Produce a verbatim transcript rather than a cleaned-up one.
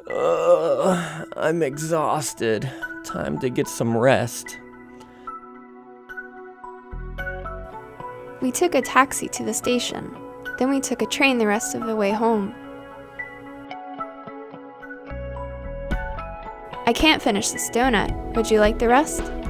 Ugh, I'm exhausted. Time to get some rest. We took a taxi to the station. Then we took a train the rest of the way home. I can't finish this donut. Would you like the rest?